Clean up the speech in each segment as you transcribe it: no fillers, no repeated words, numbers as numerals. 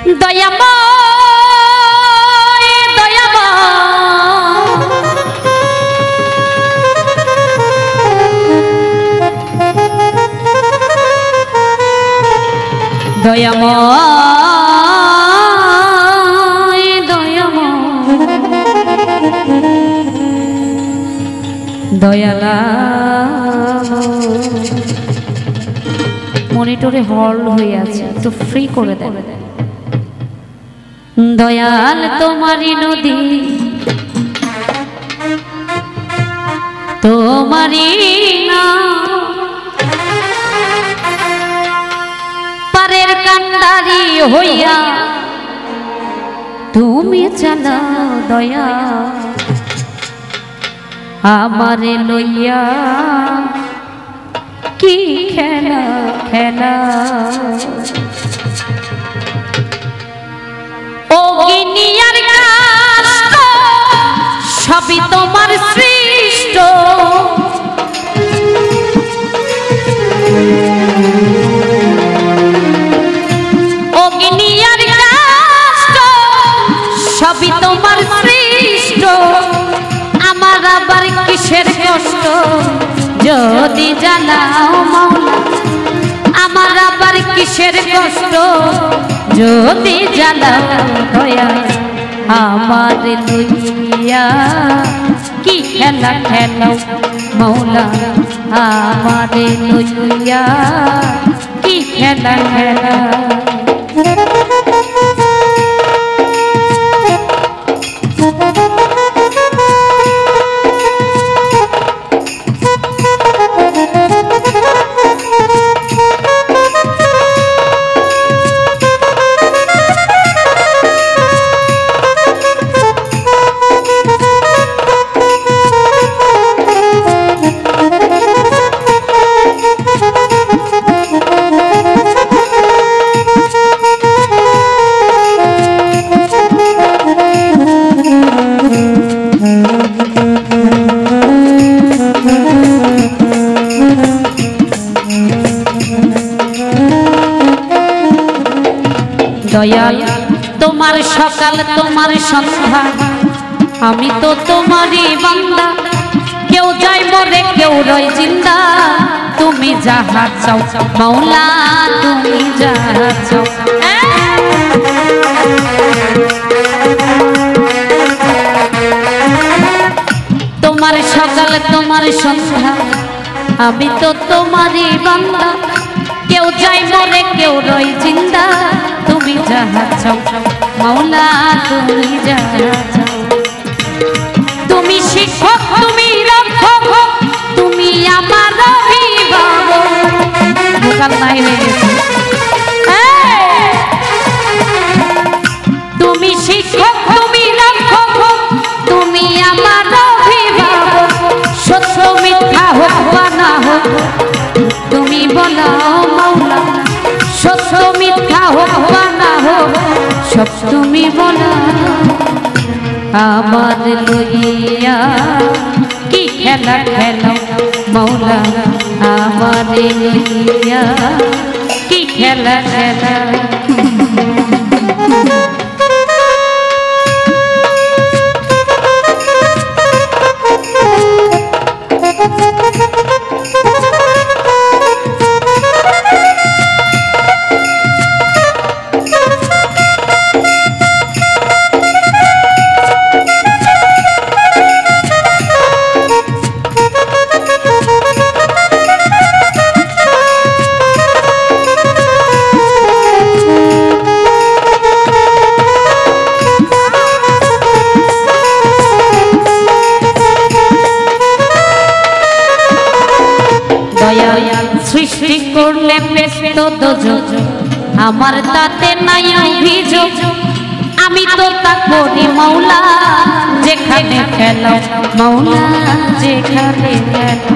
দয়াময় দয়াময় দয়াময় দয়াময় দয়ালা মনিটরে হল হয়ে আছে, একটু ফ্রি করে দেন। দয়াল তোমারি নদী তোমারি না পারের কান্ডারি হইয়া তুমি চালাও দয়া আমারে লইয়া কি খেলা খেলা ও গিনিয়ার কাষ্ট সবই তোমার সৃষ্ট ও গিনিয়ার কাষ্ট সবই তোমার সৃষ্ট আমার আবার কিসের কষ্ট যদি জানাও মাওলা আমার আবার কিসের কষ্ট যদি জানাও দয়া আমার লইয়া কি খেলা খেলাও মাওলা আমার লইয়া কি খেলা খেলা দয়াল তোমার সকাল তোমার সন্ধ্যা আমি তো তোমারই বান্দা কেউ যায় মরে কেউ রয় জিন্দা তুমি যাহা চাও মাওলা তুমি যাহা চাও তোমার সকাল তোমার সন্ধ্যা আমি তো তোমারই বান্দা কেউ যায় মরে কেউ রয় জিন্দা তুমি যাহা চাও মাওলা তুমি যাহা চাও তুমি শিক্ষক তুমি রক্ষক তুমি আমার অভিভাবক ভোকাল নাই লেগেছে তুমি শিক্ষক তুমি রক্ষক তুমি আমার অভিভাবক সত্য মিথ্যা হোক বা না হোক তুমি বলাও মাওলা সত্য মিথ্যা হোক বা না হোক সব তুমি বলা আমার লইয়া কি খেলা খেলা মাওলা আমার লইয়া কি খেলা খেলা সৃষ্টি করলে ব্যস্ত দোজক আমার তাতে নাই অভিযোগ আমি তো তা করি মাওলা যেখানে খেলা মাওলা যেখানে খেলা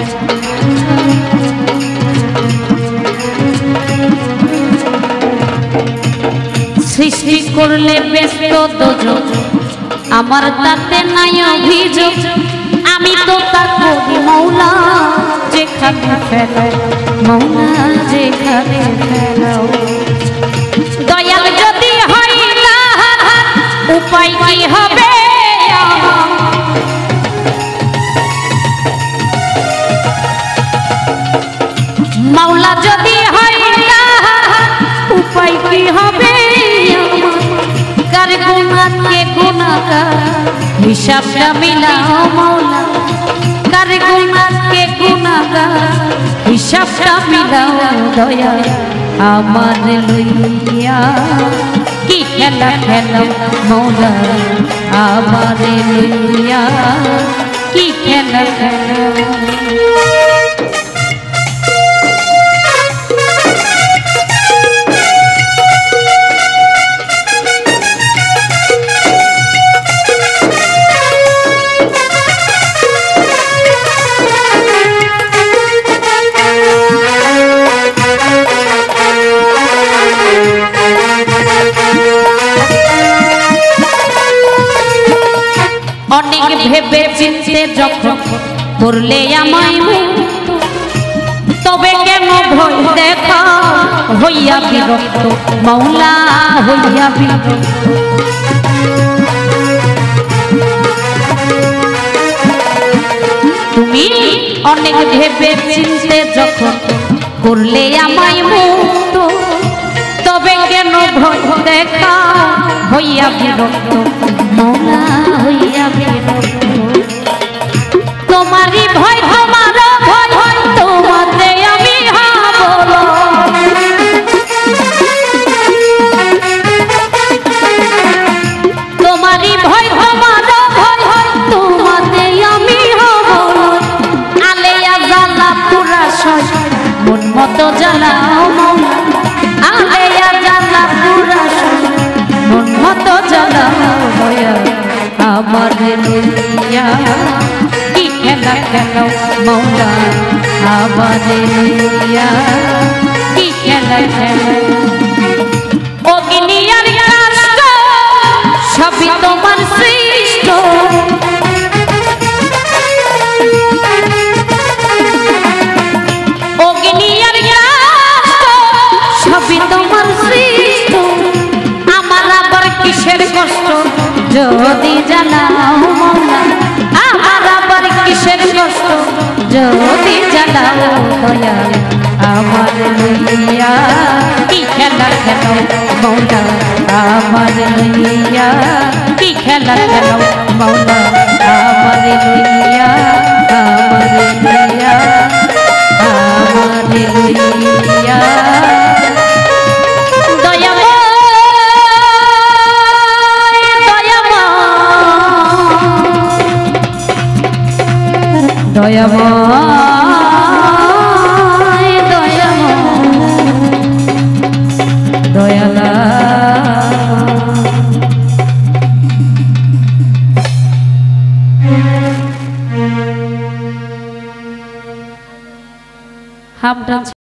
সৃষ্টি করলে ব্যস্ত দোজক আমার তাতে নাই অভিযোগ আমি তো তা করি মাওলা যেখানে ফেলো মাওলা যেখানে ফেলো দয়াল যদি হয় কি হবে কার গুনাহকে গুনাহগার হিসাবটা মিলাও মাওলা কার গুনাহকে গুনাহগার হিসাবটা মিলাও দয়া আমার লইয়া কি খেলা খেলো মাওলা আমার লইয়া কি খেলা খেলো অনেক ভেবে চিনতে যখন করলে আমায় তবে কেন ভয় দেখা হইয়া বিরক্ত মাওলা হইয়া বিরক্ত তুমি অনেক ভেবে চিনতে যখন করলে আমায় মুক্ত তবে কেন ভয় দেখা হইয়া বিরক্ত মাওলা হইয়া বিরক্ত তোমারই ভয় তোমার ভয় তোমাতে আমি বলো তোমারই ভয় তোমার ভয় তোমাতে আমি বলো আলেয়া জ্বালা পুরা সয় মন মতো জ্বালাও মাওলা আলেয়া জ্বালা পুরা সয় মন মতো জ্বালাও দয়া আমার লইয়া কি খেলা খেলো মাওলা আমার লইয়া কি খেলা খেলো অগ্নি আর কাষ্ট সবই তোমার সৃষ্ট অগ্নি আর কাষ্ট সবই তোমার সৃষ্ট আমার আবার কিসের কষ্ট যদি জ্বালাও মাওলা আমার আবার কিসের কষ্ট যদি জ্বালাও দয়া আমার লইয়া কি খেলা খেলো মাওলা আমার লইয়া কি খেলা খেলো মাওলা আমার লইয়া আমার লইয়া আমার লইয়া দয়াময় দয়ালা হাফ ডান্স